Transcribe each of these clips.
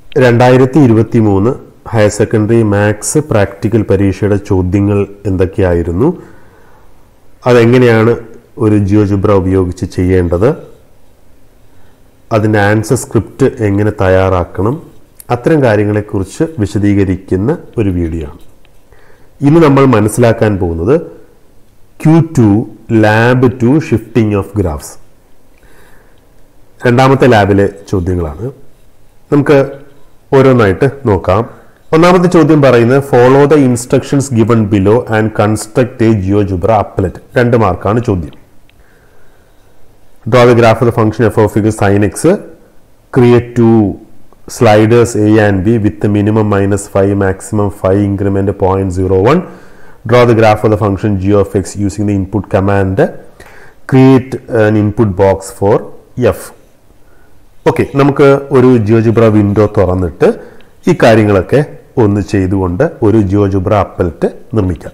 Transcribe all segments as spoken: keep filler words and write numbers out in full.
രണ്ടായിരത്തി ഇരുപത്തി മൂന്ന് ഹയർ സെക്കൻഡറി മാത്സ് പ്രാക്ടിക്കൽ പരീക്ഷയുടെ ചോദ്യങ്ങൾ എന്തൊക്കെയായിരുന്നു, അതെങ്ങനെയാണ് ഒരു ജിയോജിബ്ര ഉപയോഗിച്ച് ചെയ്യേണ്ടത്, അതിൻ്റെ ആൻസർ സ്ക്രിപ്റ്റ് എങ്ങനെ തയ്യാറാക്കണം, അത്തരം കാര്യങ്ങളെക്കുറിച്ച് വിശദീകരിക്കുന്ന ഒരു വീഡിയോ ആണ്. ഇന്ന് നമ്മൾ മനസ്സിലാക്കാൻ പോകുന്നത് Q two lab two shifting of graphs രണ്ടാമത്തെ ലാബിലെ ചോദ്യങ്ങളാണ്. നമുക്ക് ഓരോന്നായിട്ട് നോക്കാം. ഒന്നാമത്തെ ചോദ്യം പറയുന്നത് follow the instructions given below and construct a GeoGebra applet. രണ്ട് മാർക്കാണ് ചോദ്യം. Draw the graph of the function f of x sine x, create two sliders A and B with the minimum minus five, maximum five, increment zero point zero one. Draw the graph of the function g of x using the input command. Create an input box for f. Okay, നമുക്ക് ഒരു GeoGebra window തുറന്നിട്ട് ഈ കാര്യങ്ങളൊക്കെ ഒന്ന് ചെയ്തുകൊണ്ട് ഒരു GeoGebra appellate നിർമ്മിക്കാം.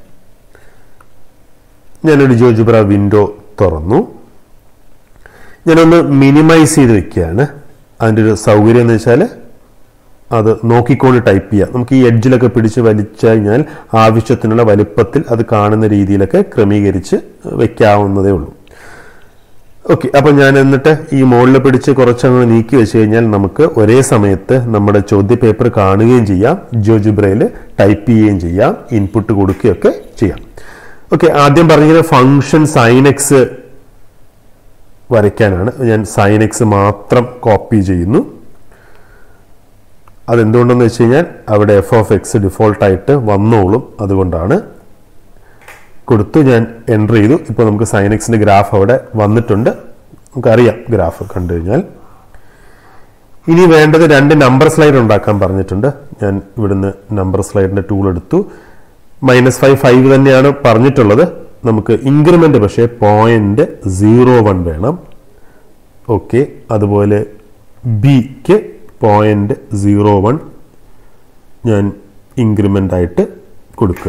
ഞാനൊരു ജിയോജിബ്ര വിൻഡോ തുറന്നു. ഞാനൊന്ന് മിനിമൈസ് ചെയ്ത് വെക്കുകയാണ്. അതിൻ്റെ ഒരു സൗകര്യം എന്ന് വെച്ചാൽ അത് നോക്കിക്കൊണ്ട് ടൈപ്പ് ചെയ്യാം. നമുക്ക് ഈ എഡ്ജിലൊക്കെ പിടിച്ച് വലിച്ചു കഴിഞ്ഞാൽ ആവശ്യത്തിനുള്ള വലുപ്പത്തിൽ അത് കാണുന്ന രീതിയിലൊക്കെ ക്രമീകരിച്ച് വെക്കാവുന്നതേ ഉള്ളൂ. ഓക്കെ, അപ്പോൾ ഞാൻ എന്നിട്ട് ഈ മുകളിൽ പിടിച്ച് കുറച്ചങ്ങ് നീക്കി വെച്ച് കഴിഞ്ഞാൽ നമുക്ക് ഒരേ സമയത്ത് നമ്മുടെ ചോദ്യ പേപ്പർ കാണുകയും ചെയ്യാം, ജിയോജിബ്രയിൽ ടൈപ്പ് ചെയ്യുകയും ചെയ്യാം, ഇൻപുട്ട് കൊടുക്കുകയൊക്കെ ചെയ്യാം. ഓക്കെ, ആദ്യം പറഞ്ഞ ഫംഗ്ഷൻ സൈൻ എക്സ് വരയ്ക്കാനാണ്. ഞാൻ സൈൻ എക്സ് മാത്രം കോപ്പി ചെയ്യുന്നു. അതെന്തുകൊണ്ടെന്ന് വെച്ച് കഴിഞ്ഞാൽ അവിടെ എഫ് ഓഫ് എക്സ് ഡിഫോൾട്ടായിട്ട് വന്നോളും, അതുകൊണ്ടാണ്. കൊടുത്തു, ഞാൻ എൻ്റർ ചെയ്തു. ഇപ്പോൾ നമുക്ക് സൈൻ എക്സിൻ്റെ ഗ്രാഫ് അവിടെ വന്നിട്ടുണ്ട്. നമുക്കറിയാം ഗ്രാഫ് കണ്ടു കഴിഞ്ഞാൽ. ഇനി വേണ്ടത് രണ്ട് നമ്പർ സ്ലൈഡ് ഉണ്ടാക്കാൻ പറഞ്ഞിട്ടുണ്ട്. ഞാൻ ഇവിടുന്ന് നമ്പർ സ്ലൈഡിൻ്റെ ടൂൾ എടുത്തു. മൈനസ് ഫൈവ് ഫൈവ് തന്നെയാണ് പറഞ്ഞിട്ടുള്ളത്. നമുക്ക് ഇൻക്രിമെൻ്റ് പക്ഷേ പോയിന്റ് സീറോ വൺ വേണം. ഓക്കെ, അതുപോലെ ബിക്ക് പോയിന്റ് സീറോ വൺ ഞാൻ ഇൻക്രിമെൻ്റ് ആയിട്ട് കൊടുക്കുക.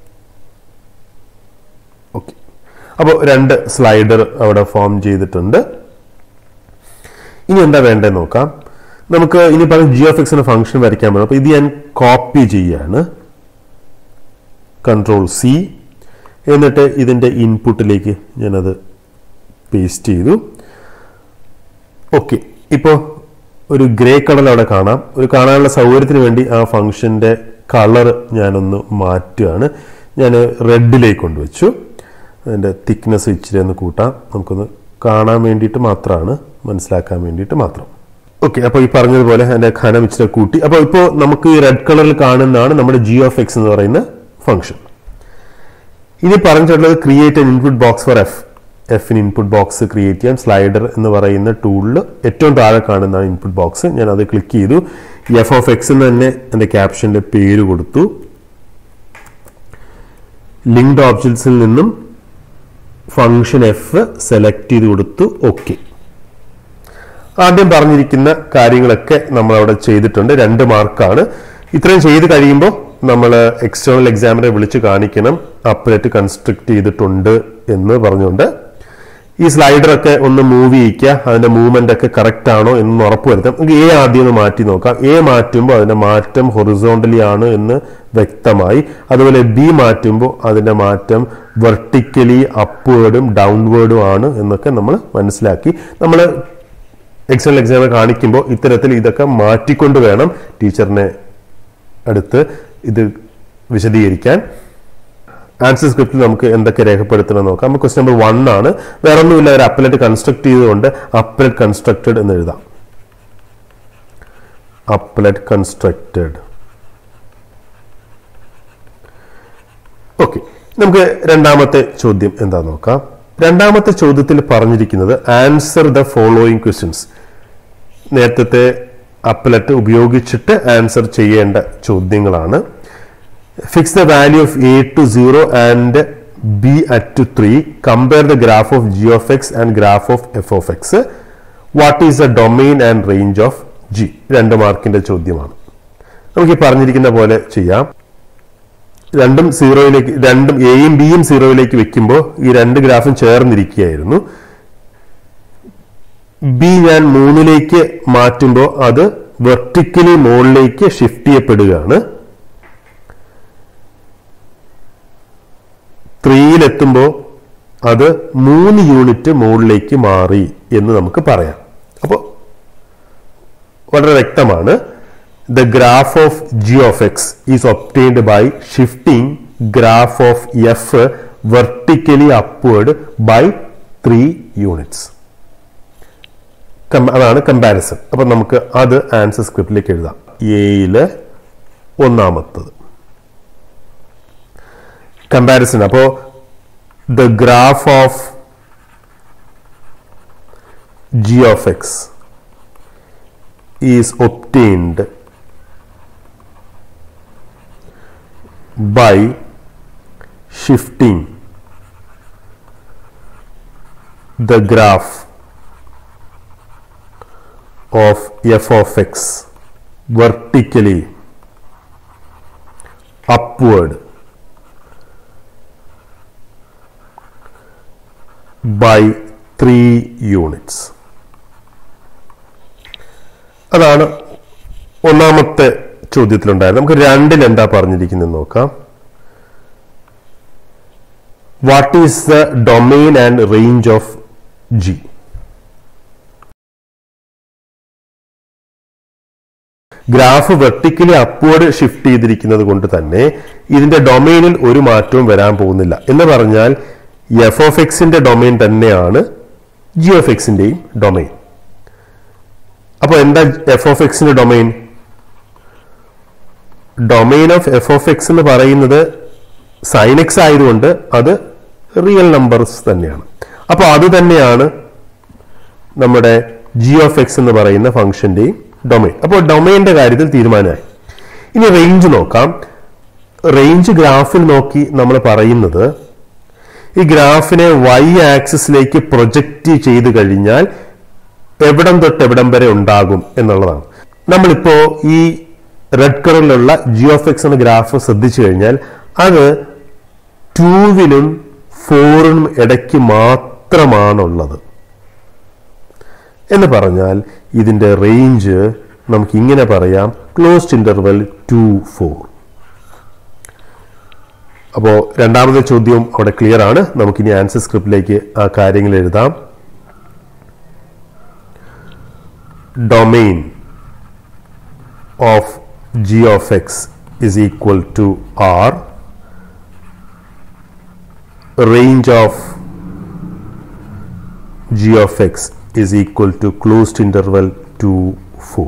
ഓക്കെ, അപ്പോൾ രണ്ട് സ്ലൈഡർ അവിടെ ഫോം ചെയ്തിട്ടുണ്ട്. ഇനി എന്താ വേണ്ടതെന്ന് നോക്കാം. നമുക്ക് ഇനി പറഞ്ഞ ജി ഓഫ് എക്സിന് ഫംഗ്ഷൻ വരയ്ക്കാൻ പറ്റും. അപ്പോൾ ഇത് ഞാൻ കോപ്പി ചെയ്യാണ്, കൺട്രോൾ സി. എന്നിട്ട് ഇതിൻ്റെ ഇൻപുട്ടിലേക്ക് ഞാനത് പേസ്റ്റ് ചെയ്തു. ഓക്കെ, ഇപ്പോൾ ഒരു ഗ്രേ കളർ അവിടെ കാണാം. ഒരു കാണാനുള്ള സൗകര്യത്തിന് വേണ്ടി ആ ഫംഗ്ഷൻ്റെ കളർ ഞാനൊന്ന് മാറ്റുകയാണ്. ഞാൻ റെഡിലേക്ക് കൊണ്ടുവച്ചു. അതിൻ്റെ തിക്നെസ് ഇച്ചിരി ഒന്ന് കൂട്ടാം. നമുക്കൊന്ന് കാണാൻ വേണ്ടിയിട്ട് മാത്രമാണ്, മനസ്സിലാക്കാൻ വേണ്ടിയിട്ട് മാത്രം. ഓക്കെ, അപ്പോൾ ഈ പറഞ്ഞതുപോലെ അതിൻ്റെ ഘനം ഇച്ചിരി കൂട്ടി. അപ്പോൾ ഇപ്പോൾ നമുക്ക് ഈ റെഡ് കളറിൽ കാണുന്നതാണ് നമ്മുടെ ജി ഓഫ് എക്സ് എന്ന് പറയുന്ന ഫംഗ്ഷൻ. ഇനി പറഞ്ഞിട്ടുള്ളത് create an input box for f. എഫിന് ഇൻപുട്ട് ബോക്സ് ക്രിയേറ്റ് ചെയ്യാൻ സ്ലൈഡർ എന്ന് പറയുന്ന ടൂളിൽ ഏറ്റവും താഴെ കാണുന്നതാണ് ഇൻപുട്ട് ബോക്സ്. ഞാൻ അത് ക്ലിക്ക് ചെയ്തു. എഫ് ഓഫ് എക്സ് എന്ന് തന്നെ എൻ്റെ ക്യാപ്ഷൻ്റെ പേര് കൊടുത്തു. ലിങ്ക്ഡ് ഓബ്ജക്ട്സിൽ നിന്നും ഫംഗ്ഷൻ എഫ് സെലക്ട് ചെയ്ത് കൊടുത്തു. ഓക്കെ, ആദ്യം പറഞ്ഞിരിക്കുന്ന കാര്യങ്ങളൊക്കെ നമ്മൾ അവിടെ ചെയ്തിട്ടുണ്ട്. രണ്ട് മാർക്കാണ്. ഇത്രയും ചെയ്ത് കഴിയുമ്പോൾ നമ്മൾ എക്സ്റ്റേണൽ എക്സാമിനെ വിളിച്ച് കാണിക്കണം അപ്പലറ്റ് കൺസ്ട്രക്ട് ചെയ്തിട്ടുണ്ട് എന്ന് പറഞ്ഞുകൊണ്ട്. ഈ സ്ലൈഡറൊക്കെ ഒന്ന് മൂവ് ചെയ്യിക്കുക. അതിന്റെ മൂവ്മെന്റ് ഒക്കെ കറക്റ്റ് ആണോ എന്ന് ഉറപ്പുവരുത്താം. നമുക്ക് എ ആദ്യം ഒന്ന് മാറ്റി നോക്കാം. എ മാറ്റുമ്പോൾ അതിന്റെ മാറ്റം ഹൊറിസോണ്ടലി ആണ് എന്ന് വ്യക്തമായി. അതുപോലെ ബി മാറ്റുമ്പോൾ അതിന്റെ മാറ്റം വെർട്ടിക്കലി അപ്വേർഡും ഡൗൺവേർഡും ആണ് എന്നൊക്കെ നമ്മൾ മനസ്സിലാക്കി. നമ്മൾ എക്സ്റ്റേണൽ എക്സാമിനെ കാണിക്കുമ്പോൾ ഇത്തരത്തിൽ ഇതൊക്കെ മാറ്റിക്കൊണ്ട് വേണം ടീച്ചറിനെ അടുത്ത് ഇത് വിശദീകരിക്കാൻ. ആൻസർ സ്ക്രിപ്റ്റിൽ നമുക്ക് എന്തൊക്കെ രേഖപ്പെടുത്തണം നോക്കാം. നമുക്ക് ക്വസ്റ്റ്യൻ നമ്പർ വൺ ആണ്. വേറെ ഒന്നുമില്ല, ഒരു അപ്പലറ്റ് കൺസ്ട്രക്ട് ചെയ്തുകൊണ്ട് അപ്പലറ്റ് കൺസ്ട്രക്റ്റഡ് എന്ന് എഴുതാം. Appellate constructed. ഓക്കെ, നമുക്ക് രണ്ടാമത്തെ ചോദ്യം എന്താ നോക്കാം. രണ്ടാമത്തെ ചോദ്യത്തിൽ പറഞ്ഞിരിക്കുന്നത് ആൻസർ ദ ഫോളോയിങ് ക്വസ്റ്റ്യൻസ്. നേരത്തെ അപ്പലറ്റ് ഉപയോഗിച്ചിട്ട് ആൻസർ ചെയ്യേണ്ട ചോദ്യങ്ങളാണ്. Fix the value of a to zero and b at to three. Compare the graph of g of x and graph of f of x. What is the domain and range of g. രണ്ട് മാർക്കിന്റെ ചോദ്യമാണ്. നമുക്ക് ഈ പറഞ്ഞിരിക്കുന്ന പോലെ ചെയ്യാം. രണ്ടും സീറോയിലേക്ക്, രണ്ടും എയും ബിയും സീറോയിലേക്ക് വെക്കുമ്പോൾ ഈ രണ്ട് ഗ്രാഫും ചേർന്നിരിക്കുകയായിരുന്നു. ബി ഞാൻ മൂന്നിലേക്ക് മാറ്റുമ്പോൾ അത് വെർട്ടിക്കലി മുകളിലേക്ക് ഷിഫ്റ്റ് ചെയ്യപ്പെടുകയാണ്. ത്രീയിലെത്തുമ്പോൾ അത് മൂന്ന് യൂണിറ്റ് മുകളിലേക്ക് മാറി എന്ന് നമുക്ക് പറയാം. അപ്പോൾ വളരെ വ്യക്തമാണ്. The graph of g of x is obtained by shifting graph of f vertically upward by three units. അതാണ് കമ്പാരിസൺ. അപ്പൊ നമുക്ക് അത് ആൻസർ സ്ക്രിപ്റ്റിലേക്ക് എഴുതാം. എയില് ഒന്നാമത്തത് കമ്പാരിസൺ. അപ്പോ the graph of g of x is obtained by shifting the graph of f of x vertically upward by three units. അതാണ് ഒന്നാമത്തെ ചോദ്യത്തിലുണ്ടായത്. നമുക്ക് രണ്ടിൽ എന്താ പറഞ്ഞിരിക്കുന്നത് നോക്കാം. What is the domain and range of g? Graph vertically upward shift ചെയ്തിരിക്കുന്നത് കൊണ്ട് തന്നെ ഇതിന്റെ ഡൊമെയിനിൽ ഒരു മാറ്റവും വരാൻ പോകുന്നില്ല. എന്ന് പറഞ്ഞാൽ എഫ് ഓഫ് എക്സിന്റെ ഡൊമെയിൻ തന്നെയാണ് ജി ഓഫ് എക്സിന്റെയും ഡൊമെയിൻ. അപ്പൊ എന്താ എഫ് ഓഫ് എക്സിന്റെ domain? Domain of f of x എന്ന് പറയുന്നത് സൈൻ എക്സ് ആയതുകൊണ്ട് അത് റിയൽ നമ്പേഴ്സ് തന്നെയാണ്. അപ്പൊ അത് തന്നെയാണ് നമ്മുടെ ജി ഓഫ് എക്സ് എന്ന് പറയുന്ന ഫംഗ്ഷന്റെയും ഡൊമെയിൻ. അപ്പോൾ ഡൊമെയിന്റെ കാര്യത്തിൽ തീരുമാനമായി. ഇനി റേഞ്ച് നോക്കാം. റേഞ്ച് ഗ്രാഫിൽ നോക്കി നമ്മൾ പറയുന്നത് ഈ ഗ്രാഫിനെ വൈ ആക്സിസിലേക്ക് പ്രൊജക്റ്റ് ചെയ്ത് കഴിഞ്ഞാൽ എവിടം തൊട്ട് എവിടം വരെ ഉണ്ടാകും എന്നുള്ളതാണ്. നമ്മളിപ്പോ ഈ റെഡ് കളറിലുള്ള ജി ഓഫ് എക്സ് എന്ന ഗ്രാഫ് ശ്രദ്ധിച്ചു കഴിഞ്ഞാൽ അത് ടൂവിനും ഫോറിനും ഇടയ്ക്ക് മാത്രമാണുള്ളത്. എന്ന് പറഞ്ഞാൽ ഇതിന്റെ റേഞ്ച് നമുക്ക് ഇങ്ങനെ പറയാം, ക്ലോസ്ഡ് ഇന്റർവെൽ ടു ഫോർ. അപ്പോ രണ്ടാമത്തെ ചോദ്യം അവിടെ ക്ലിയർ ആണ്. നമുക്കിനി ആൻസർ സ്ക്രിപ്റ്റിലേക്ക് ആ കാര്യങ്ങൾ എഴുതാം. Domain of g of x is equal to r. Range of g of x is equal to closed interval two, four.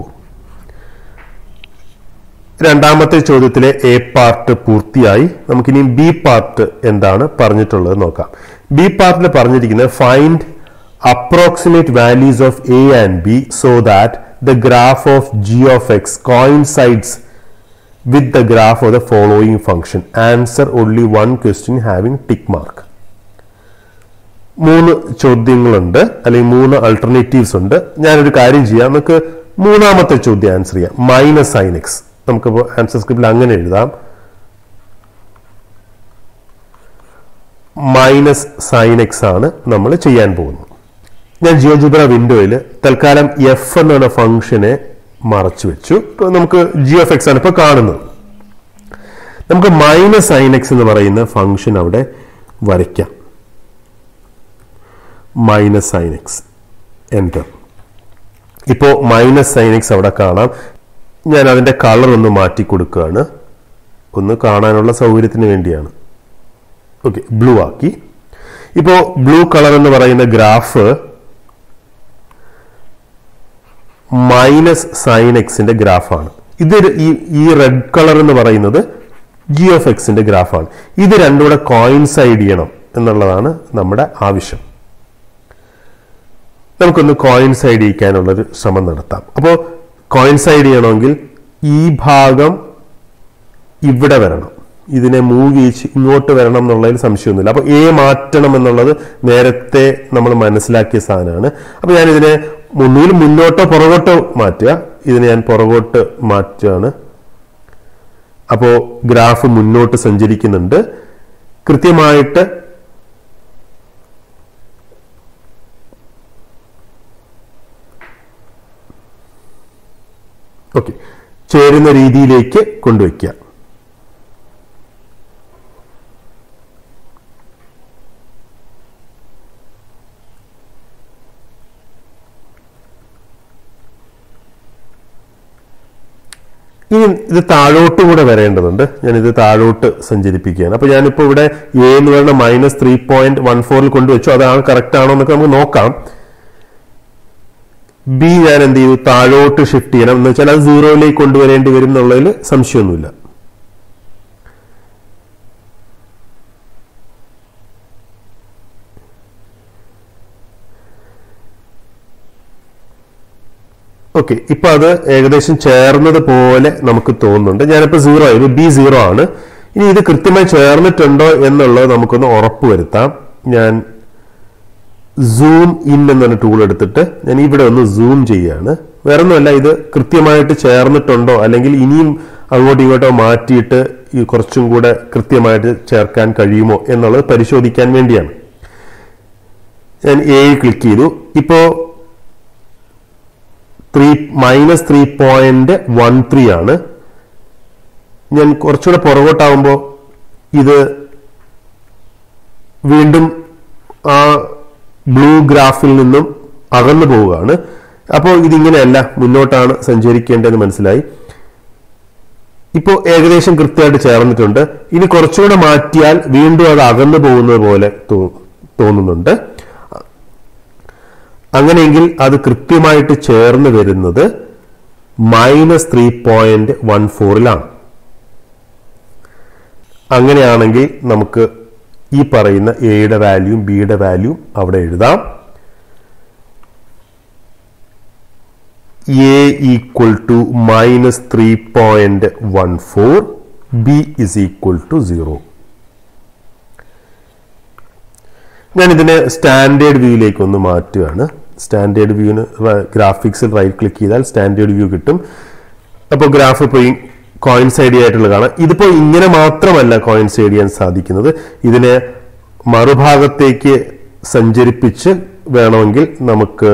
രണ്ടാമത്തെ ചോദ്യത്തിലെ എ പാർട്ട് പൂർത്തിയായി. നമുക്കിനി ബി പാർട്ട് എന്താണ് പറഞ്ഞിട്ടുള്ളത് നോക്കാം. ബി പാർട്ടിൽ പറഞ്ഞിരിക്കുന്നത് find approximate values of a and b so that the graph of g of x coincides with the graph of the following function. Answer only one question having tick mark. മൂന്ന് ചോദ്യങ്ങളുണ്ട്, അല്ലെങ്കിൽ മൂന്ന് അൾട്ടർനേറ്റീവ്സ് ഉണ്ട്. ഞാനൊരു കാര്യം ചെയ്യാം, നമുക്ക് മൂന്നാമത്തെ ചോദ്യം ആൻസർ ചെയ്യാം. Minus sine x. നമുക്കിപ്പോൾ ആൻസർ സ്ക്രിപ്റ്റിൽ അങ്ങനെ എഴുതാം. മൈനസ് സൈൻ എക്സ് ആണ് നമ്മൾ ചെയ്യാൻ പോകുന്നത്. ഞാൻ ജിയോജിബ്ര വിൻഡോയിൽ തൽക്കാലം എഫ് എന്ന ഫംഗ്ഷനെ മറച്ചു വെച്ചു. നമുക്ക് ജി ഓഫ് എക്സ് ആണ് ഇപ്പൊ കാണുന്നത്. നമുക്ക് മൈനസ് സൈൻ എക്സ് എന്ന് പറയുന്ന ഫംഗ്ഷൻ അവിടെ വരയ്ക്കാം. Minus sine x enter. ഇപ്പോ മൈനസ് സൈൻ എക്സ് അവിടെ കാണാം. ഞാൻ അതിന്റെ കളർ ഒന്ന് മാറ്റി കൊടുക്കുകയാണ്, ഒന്ന് കാണാനുള്ള സൗകര്യത്തിന് വേണ്ടിയാണ്. ഓക്കെ, ബ്ലൂ ആക്കി. ഇപ്പോ ബ്ലൂ കളർ എന്ന് പറയുന്ന ഗ്രാഫ് മൈനസ് സൈൻ എക്സിന്റെ ഗ്രാഫാണ്. ഇത് ഈ റെഡ് കളർ എന്ന് പറയുന്നത് ജി ഓഫ് എക്സിന്റെ ഗ്രാഫാണ്. ഇത് രണ്ടും കൂടെ കോയിൻസൈഡ് ചെയ്യണം എന്നുള്ളതാണ് നമ്മുടെ ആവശ്യം. നമുക്കൊന്ന് കോയിൻസൈഡ് ചെയ്യിക്കാനുള്ളൊരു ശ്രമം നടത്താം. അപ്പോൾ കോയിൻസൈഡ് ചെയ്യണമെങ്കിൽ ഈ ഭാഗം ഇവിടെ വരണം, ഇതിനെ മൂവ് ചെയ്ച്ച് ഇങ്ങോട്ട് വരണം എന്നുള്ളതിൽ സംശയമൊന്നുമില്ല. അപ്പൊ എ മാറ്റണം എന്നുള്ളത് നേരത്തെ നമ്മൾ മനസ്സിലാക്കിയ സാധനമാണ്. അപ്പൊ ഞാൻ ഇതിനെ മുന്നിൽ മുന്നോട്ടോ പുറകോട്ടോ മാറ്റുക. ഇതിനെ ഞാൻ പുറകോട്ട് മാറ്റുകയാണ്. അപ്പോ ഗ്രാഫ് മുന്നോട്ട് സഞ്ചരിക്കുന്നുണ്ട്. കൃത്യമായിട്ട് ഓക്കെ, ചേരുന്ന രീതിയിലേക്ക് കൊണ്ടുവയ്ക്കുക. ഇനി ഇത് താഴോട്ട് കൂടെ വരേണ്ടതുണ്ട്. ഞാനിത് താഴോട്ട് സഞ്ചരിപ്പിക്കുകയാണ്. അപ്പൊ ഞാനിപ്പോ ഇവിടെ എ എന്ന് പറയുന്ന മൈനസ് ത്രീ പോയിന്റ് വൺ ഫോറിൽ കൊണ്ടുവച്ചു. അതാണ് കറക്റ്റ് ആണോ എന്നൊക്കെ നമുക്ക് നോക്കാം. ബി ഞാൻ എന്ത് ചെയ്തു, താഴോട്ട് ഷിഫ്റ്റ് ചെയ്യണം. എന്ന് വെച്ചാൽ അത് സീറോയിലേക്ക് കൊണ്ടുവരേണ്ടി വരും എന്നുള്ളതിൽ സംശയമൊന്നുമില്ല. ഓക്കെ, ഇപ്പൊ അത് ഏകദേശം ചേർന്നത് പോലെ നമുക്ക് തോന്നുന്നുണ്ട്. ഞാനിപ്പോ സീറോ ആയിരുന്നു, ബി സീറോ ആണ്. ഇനി ഇത് കൃത്യമായി ചേർന്നിട്ടുണ്ടോ എന്നുള്ളത് നമുക്കൊന്ന് ഉറപ്പ് വരുത്താം. ഞാൻ സൂം ഇൻ എന്നൊരു ടൂൾ എടുത്തിട്ട് ഞാൻ ഇവിടെ ഒന്ന് സൂം ചെയ്യാണ്. വേറെ ഒന്നുമല്ല, ഇത് കൃത്യമായിട്ട് ചേർന്നിട്ടുണ്ടോ അല്ലെങ്കിൽ ഇനിയും അങ്ങോട്ടും ഇങ്ങോട്ടോ മാറ്റിയിട്ട് ഈ കുറച്ചും കൂടെ കൃത്യമായിട്ട് ചേർക്കാൻ കഴിയുമോ എന്നുള്ളത് പരിശോധിക്കാൻ വേണ്ടിയാണ്. ഞാൻ എ ക്ലിക്ക് ചെയ്തു. ഇപ്പോ three minus three point one three ആണ്. ഞാൻ കുറച്ചുകൂടെ പുറകോട്ടാവുമ്പോൾ ഇത് വീണ്ടും ആ ബ്ലൂ ഗ്രാഫിൽ നിന്നും അകന്നു പോവുകയാണ്. അപ്പോൾ ഇതിങ്ങനെയല്ല, മുന്നോട്ടാണ് സഞ്ചരിക്കേണ്ടതെന്ന് മനസ്സിലായി. ഇപ്പോൾ ഏകദേശം കൃത്യമായിട്ട് ചേർന്നിട്ടുണ്ട്. ഇനി കുറച്ചുകൂടെ മാറ്റിയാൽ വീണ്ടും അത് അകന്നു പോകുന്നത് പോലെ തോന്നുന്നുണ്ട്. അങ്ങനെയെങ്കിൽ അത് കൃത്യമായിട്ട് ചേർന്ന് വരുന്നത് മൈനസ് ത്രീ പോയിന്റ് വൺ ഫോറിലാണ്. അങ്ങനെയാണെങ്കിൽ നമുക്ക് ഈ പറയുന്ന എയുടെ വാല്യൂം ബിയുടെ വാല്യൂം അവിടെ എഴുതാം. A equal to minus three point one four, b is equal to zero. ഞാൻ ഇതിനെ സ്റ്റാൻഡേർഡ് വ്യൂയിലേക്ക് ഒന്ന് മാറ്റുകയാണ്. സ്റ്റാൻഡേർഡ് വ്യൂവിന് ഗ്രാഫിക്സിൽ റൈറ്റ് ക്ലിക്ക് ചെയ്താൽ സ്റ്റാൻഡേർഡ് വ്യൂ കിട്ടും. അപ്പോൾ ഗ്രാഫ് പോയി കോയിൻസൈഡ് ആയിട്ടുള്ള കാണാം. ഇതിപ്പോ ഇങ്ങനെ മാത്രമല്ല കോയിൻസൈഡ് ചെയ്യാൻ സാധിക്കുന്നത്. ഇതിനെ മറുഭാഗത്തേക്ക് സഞ്ചരിപ്പിച്ച് വേണമെങ്കിൽ നമുക്ക്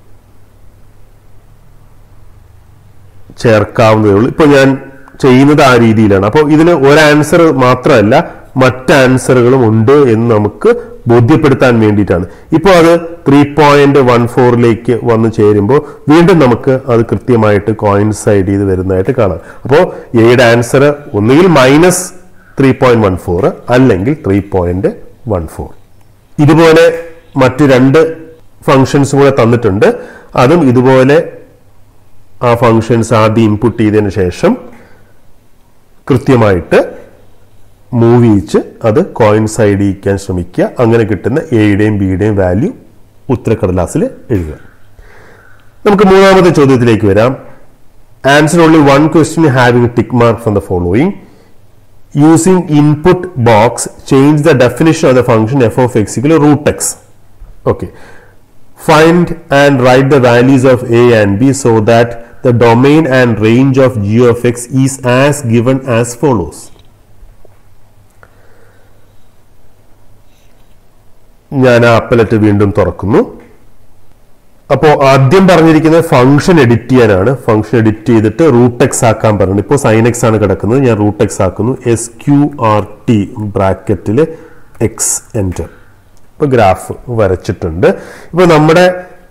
ചേർക്കാവുന്നതേ ഉള്ളൂ. ഇപ്പൊ ഞാൻ ചെയ്യുന്നത് ആ രീതിയിലാണ്. അപ്പോൾ ഇതിന് ഒരു ആൻസർ മാത്രമല്ല മറ്റ് ആൻസറുകളും ഉണ്ട് എന്ന് നമുക്ക് ബോധ്യപ്പെടുത്താൻ വേണ്ടിയിട്ടാണ്. ഇപ്പോൾ അത് ത്രീ പോയിന്റ് വൺ ഫോറിലേക്ക് വന്ന് ചേരുമ്പോൾ വീണ്ടും നമുക്ക് അത് കൃത്യമായിട്ട് കോയിൻസൈഡ് ചെയ്ത് വരുന്നതായിട്ട് കാണാം. അപ്പോൾ എയുടെ ആൻസർ ഒന്നുകിൽ minus three point one four അല്ലെങ്കിൽ ത്രീ പോയിന്റ് വൺ ഫോർ. ഇതുപോലെ മറ്റ് രണ്ട് ഫങ്ഷൻസ് കൂടെ തന്നിട്ടുണ്ട്. അതും ഇതുപോലെ ആ ഫങ്ഷൻസ് ആദ്യം ഇൻപുട്ട് ചെയ്തതിന് ശേഷം കൃത്യമായിട്ട് മൂവ് ചെയ്യിച്ച് അത് കോയിൻസൈഡ് ചെയ്യിക്കാൻ ശ്രമിക്കുക. അങ്ങനെ കിട്ടുന്ന എയുടെയും ബിയുടെയും വാല്യൂ ഉത്തരക്കടലാസിൽ എഴുതുക. നമുക്ക് മൂന്നാമത്തെ ചോദ്യത്തിലേക്ക് വരാം. Answer only one question having tick mark from the following. Using input box change the definition of the function f of x equal root x. Okay, find and write the values of a and b so that the domain and range of g of x is as given as follows. ഞാൻ ആ appellate വീണ്ടും തുറക്കുന്നു. അപ്പോൾ ആദ്യം പറഞ്ഞിരിക്കുന്നത് function edit ചെയ്യാനാണ്. Function edit ചെയ്തിട്ട് root x ആക്കാൻ പറഞ്ഞു. ഇപ്പോൾ സൈൻ എക്സ് ആണ് കിടക്കുന്നത്, ഞാൻ റൂട്ട് എക്സ് ആക്കുന്നു. എസ് ക്യു ആർ ടി ബ്രാക്കറ്റിൽ എക്സ് എൻറ്റർ. ഇപ്പോൾ ഗ്രാഫ് വരച്ചിട്ടുണ്ട്. ഇപ്പോൾ നമ്മുടെ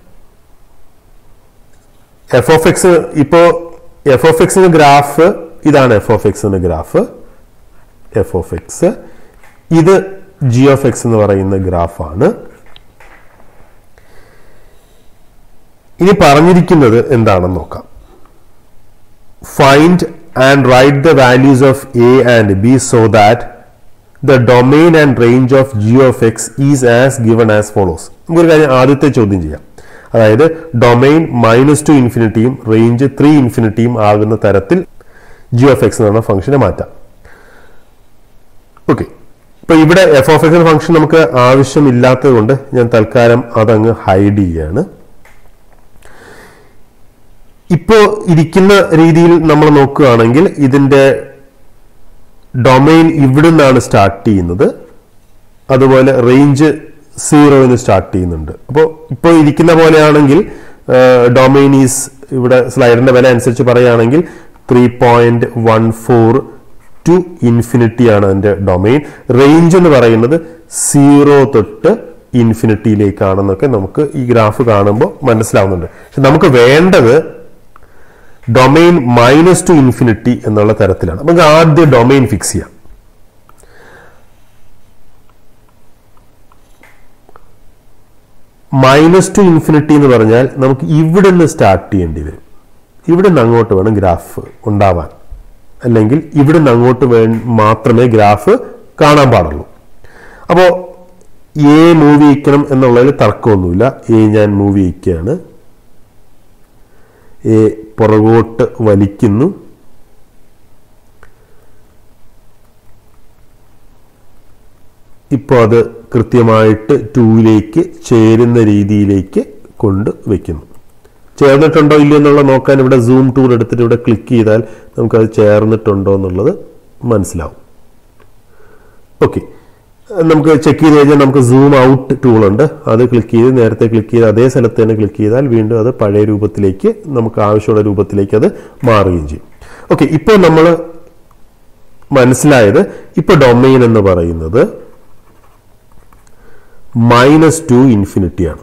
എഫ് ഓഫ് എക്സ്, ഇപ്പോ എഫ് ഓഫ് എക്സിന്റെ ഗ്രാഫ് ഇതാണ്. എഫ് ഓഫ് എക്സിന്റെ ഗ്രാഫ് എഫ് ഓഫ് എക്സ്, ഇത് ജി ഓഫ് എക്സ് എന്ന് പറയുന്ന ഗ്രാഫാണ്. ഇനി പറഞ്ഞിരിക്കുന്നത് എന്താണെന്ന് നോക്കാം. Find and write the values of a and b so that the domain and range of g of x is as given as follows. നമുക്കൊരു കാര്യം ആദ്യത്തെ ചോദ്യം ചെയ്യാം. അതായത് ഡൊമെയിൻ മൈനസ് ടു ഇൻഫിനിറ്റിയും റേഞ്ച് ത്രീ ഇൻഫിനിറ്റിയും ആകുന്ന തരത്തിൽ ജി ഓഫ് എക്സ് എന്ന് പറഞ്ഞ ഫംഗ്ഷനെ മാറ്റാം. ഓക്കെ, ഇപ്പൊ ഇവിടെ എഫ് ഓഫ് എക്സ് എന്ന ഫംഗ്ഷൻ നമുക്ക് ആവശ്യമില്ലാത്തത് കൊണ്ട് ഞാൻ തൽക്കാലം അതങ്ങ് ഹൈഡ് ചെയ്യാണ്. ഇപ്പോ ഇരിക്കുന്ന രീതിയിൽ നമ്മൾ നോക്കുകയാണെങ്കിൽ ഇതിന്റെ ഡൊമെയിൻ ഇവിടുന്നാണ് സ്റ്റാർട്ട് ചെയ്യുന്നത്, അതുപോലെ റേഞ്ച് സീറോന്ന് സ്റ്റാർട്ട് ചെയ്യുന്നുണ്ട്. അപ്പോൾ ഇപ്പോൾ ഇരിക്കുന്ന പോലെയാണെങ്കിൽ ഡൊമെയിൻ ഈസ് ഇവിടെ സ്ലൈഡിന്റെ വില അനുസരിച്ച് പറയുകയാണെങ്കിൽ three point one four to infinity ആണ് അതിന്റെ ഡൊമൈൻ. റേഞ്ച് എന്ന് പറയുന്നത് സീറോ തൊട്ട് ഇൻഫിനിറ്റിയിലേക്കാണെന്നൊക്കെ നമുക്ക് ഈ ഗ്രാഫ് കാണുമ്പോൾ മനസ്സിലാവുന്നുണ്ട്. പക്ഷെ നമുക്ക് വേണ്ടത് ഡൊമൈൻ മൈനസ് ടു ഇൻഫിനിറ്റി എന്നുള്ള തരത്തിലാണ്. നമുക്ക് ആദ്യം ഡൊമൈൻ ഫിക്സ് ചെയ്യാം. മൈനസ് ടു ഇൻഫിനിറ്റി എന്ന് പറഞ്ഞാൽ നമുക്ക് ഇവിടെ നിന്ന് സ്റ്റാർട്ട് ചെയ്യേണ്ടി വരും. ഇവിടെ നിന്ന് അങ്ങോട്ട് വേണം ഗ്രാഫ് ഉണ്ടാവാൻ, അല്ലെങ്കിൽ ഇവിടെ നിന്ന് അങ്ങോട്ട് വേ മാത്രമേ ഗ്രാഫ് കാണാൻ പാടുള്ളൂ. അപ്പോൾ എ മൂവ് ചെയ്യിക്കണം എന്നുള്ളതിൽ തർക്കമൊന്നുമില്ല. എ ഞാൻ മൂവ് ചെയ്യിക്കുകയാണ്. എ പുറകോട്ട് വലിക്കുന്നു. ഇപ്പോൾ അത് കൃത്യമായിട്ട് ടൂയിലേക്ക് ചേരുന്ന രീതിയിലേക്ക് കൊണ്ട് വയ്ക്കുന്നു. ചേർന്നിട്ടുണ്ടോ ഇല്ലയോ എന്നുള്ളത് നോക്കാൻ ഇവിടെ സൂം ടൂൾ എടുത്തിട്ട് ഇവിടെ ക്ലിക്ക് ചെയ്താൽ നമുക്കത് ചേർന്നിട്ടുണ്ടോ എന്നുള്ളത് മനസ്സിലാവും. ഓക്കെ, നമുക്ക് ചെക്ക് ചെയ്ത് കഴിഞ്ഞാൽ നമുക്ക് സൂം ഔട്ട് ടൂൾ ഉണ്ട്. അത് ക്ലിക്ക് ചെയ്ത് നേരത്തെ ക്ലിക്ക് ചെയ്ത് അതേ സ്ഥലത്ത് തന്നെ ക്ലിക്ക് ചെയ്താൽ വീണ്ടും അത് പഴയ രൂപത്തിലേക്ക് നമുക്ക് ആവശ്യമുള്ള രൂപത്തിലേക്ക് അത് മാറുകയും ചെയ്യും. ഓക്കെ, ഇപ്പോൾ നമ്മൾ മനസ്സിലായത് ഇപ്പോൾ ഡൊമൈൻ എന്ന് പറയുന്നത് മൈനസ് ടു ഇൻഫിനിറ്റി ആണ്.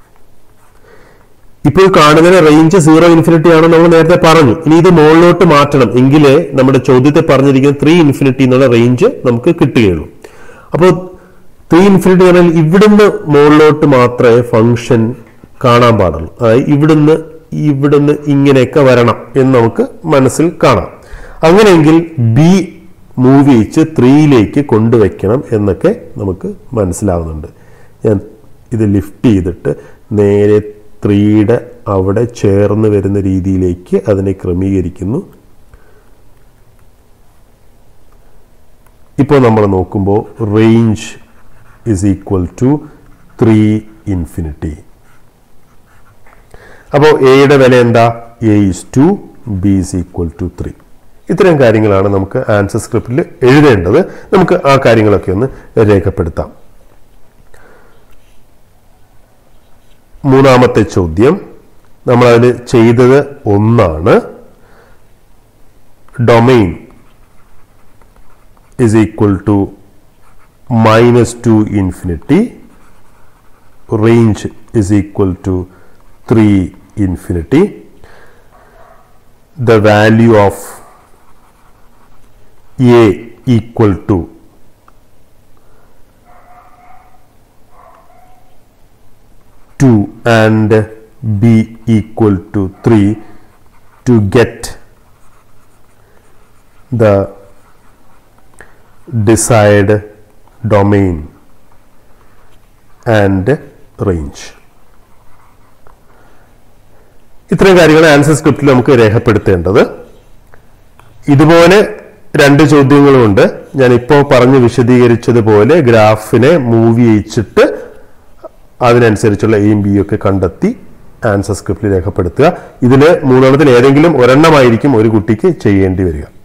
ഇപ്പോൾ കാണുന്ന റേഞ്ച് സീറോ ഇൻഫിനിറ്റി ആണെന്ന് നമ്മൾ നേരത്തെ പറഞ്ഞു. ഇനി ഇത് മുകളിലോട്ട് മാറ്റണം എങ്കിലേ നമ്മുടെ ചോദ്യത്തെ പറഞ്ഞിരിക്കുന്ന ത്രീ ഇൻഫിനിറ്റി എന്നുള്ള റേഞ്ച് നമുക്ക് കിട്ടുകയുള്ളൂ. അപ്പോൾ ത്രീ ഇൻഫിനിറ്റി പറഞ്ഞാൽ ഇവിടുന്ന് മുകളിലോട്ട് മാത്രമേ ഫംഗ്ഷൻ കാണാൻ പാടുള്ളൂ. അതായത് ഇവിടുന്ന് ഇവിടുന്ന് ഇങ്ങനെയൊക്കെ വരണം എന്ന് നമുക്ക് മനസ്സിൽ കാണാം. അങ്ങനെയെങ്കിൽ ബി മൂവ് ചെയ്യിച്ച് ത്രീയിലേക്ക് കൊണ്ടുവയ്ക്കണം എന്നൊക്കെ നമുക്ക് മനസ്സിലാവുന്നുണ്ട്. ഞാൻ ഇത് ലിഫ്റ്റ് ചെയ്തിട്ട് നേരെ ത്രീയുടെ അവിടെ ചേർന്ന് വരുന്ന രീതിയിലേക്ക് അതിനെ ക്രമീകരിക്കുന്നു. ഇപ്പോൾ നമ്മൾ നോക്കുമ്പോൾ range is equal to three infinity. അപ്പോൾ എയുടെ വില എന്താ? A is two, b is equal to three. ഇത്തരം കാര്യങ്ങളാണ് നമുക്ക് ആൻസർ സ്ക്രിപ്റ്റിൽ എഴുതേണ്ടത്. നമുക്ക് ആ കാര്യങ്ങളൊക്കെ ഒന്ന് രേഖപ്പെടുത്താം. മൂന്നാമത്തെ ചോദ്യം നമ്മൾ അതിൽ ചെയ്തത് ഒന്നാണ്. Domain is equal to minus two infinity, range is equal to three infinity. The value of a equal to two and b equal to three to get the desired domain and range. ഇത്രയും കാര്യങ്ങൾ answer സ്ക്രിപ്റ്റിൽ നമുക്ക് രേഖപ്പെടുത്തേണ്ടത്. ഇതുപോലെ രണ്ട് ചോദ്യങ്ങളുമുണ്ട്. ഞാൻ ഇപ്പോൾ പറഞ്ഞു വിശദീകരിച്ചതുപോലെ ഗ്രാഫിനെ move ചെയ്യിച്ചിട്ട് അതിനനുസരിച്ചുള്ള എയും ബിയും ഒക്കെ കണ്ടെത്തി ആൻസർ സ്ക്രിപ്റ്റിൽ രേഖപ്പെടുത്തുക. ഇതിൽ മൂന്നെണ്ണത്തിൽ ഏതെങ്കിലും ഒരെണ്ണമായിരിക്കും ഒരു കുട്ടിക്ക് ചെയ്യേണ്ടി വരിക.